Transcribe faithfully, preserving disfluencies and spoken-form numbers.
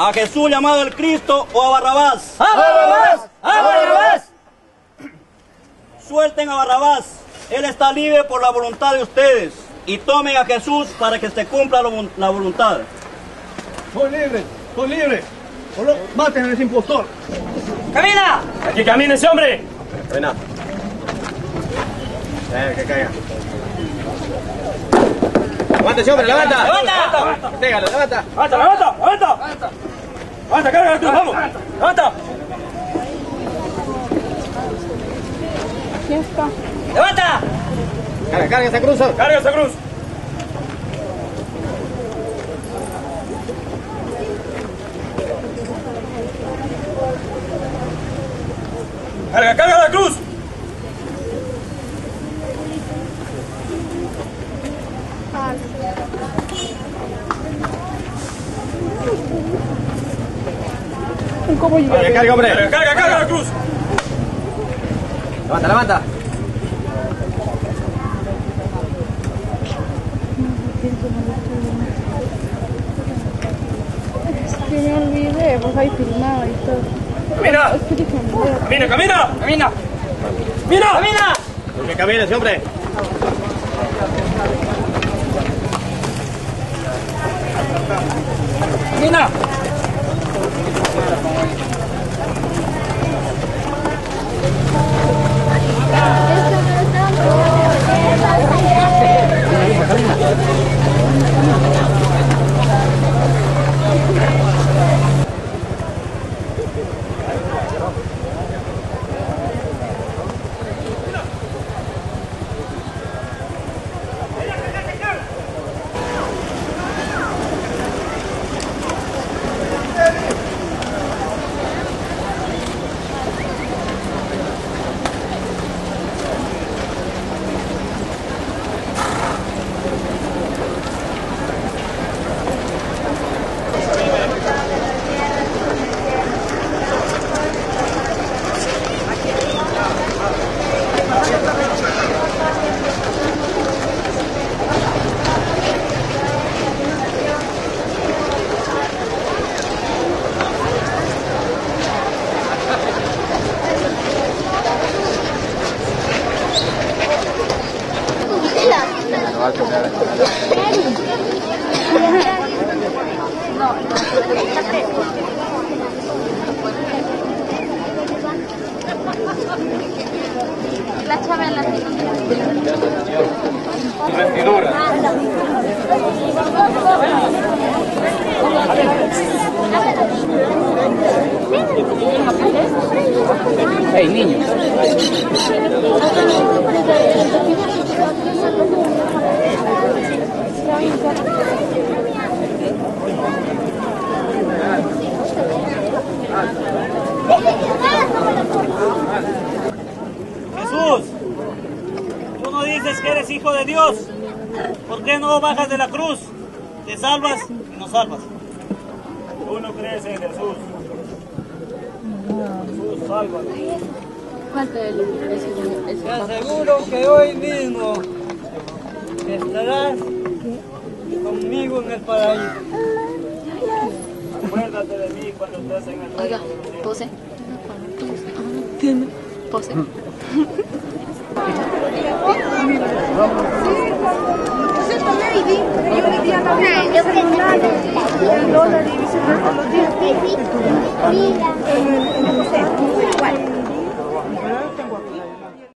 ¿A Jesús llamado el Cristo o a Barrabás? ¡A Barrabás! ¡A Barrabás! Suelten a Barrabás. Él está libre por la voluntad de ustedes. Y tomen a Jesús para que se cumpla la voluntad. Soy libre, soy libre. Solo maten a ese impostor. ¡Camina! ¡Aquí camine ese hombre! Camina. Eh, que caiga. Levanta ese hombre, levanta. ¡Levanta! Pégalo, levanta. ¡Levanta, levanta, levanta! ¡Levanta, carga la cruz, vamos! ¡Levanta! Aquí está. ¡Levanta! Carga, carga esa cruz. ¡Carga esa cruz! ¡Carga, carga la cruz! ¿Cómo llega? Carga, carga, hombre. ¡Carga, carga, carga la cruz! Levanta, levanta. Que me olvidé, pues ahí filmaba y todo. ¡Camina! Es que dije, mira. ¡Camina, camina! ¡Camina! ¡Mira! ¡Camina! Que camine ese hombre. ¡Camina! La chava en la Vestidura. ¡Hey, niños! Jesús, tú no dices que eres hijo de Dios. ¿Por qué no bajas de la cruz? Te salvas y nos salvas. Tú no crees en Jesús. Jesús, sálvanos. ¿Cuánto es el precio de ese? Te aseguro que hoy mismo estarás conmigo en el paraíso. Acuérdate de mí cuando estés en el Oiga, reino de Dios. pose. ¿Tiene? Pose. El dólar y viceversa los días.